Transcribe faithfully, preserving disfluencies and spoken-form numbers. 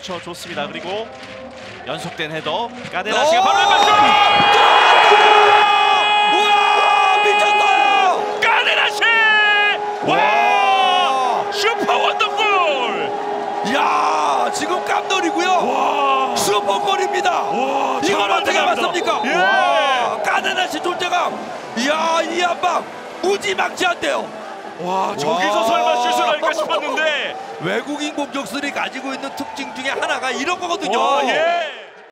그렇죠. 좋습니다. 그리고 연속된 헤더 까데나시가 바로 왼발 우와 미쳤어요. 까데나시! 와! 슈퍼 원더골! 야 지금 깜놀이고요. 와! 슈퍼골입니다. 와, 이걸 어떻게 맞습니까? 예. 와 까데나시 존재감. 이야 이 한방 무지막지한데요. 와, 저기서 와. 설마 슛을 할까 싶었는데 외국인 공격수들이 가지고 있는 특징 중에 하나가 이런 거거든요. 와, 예.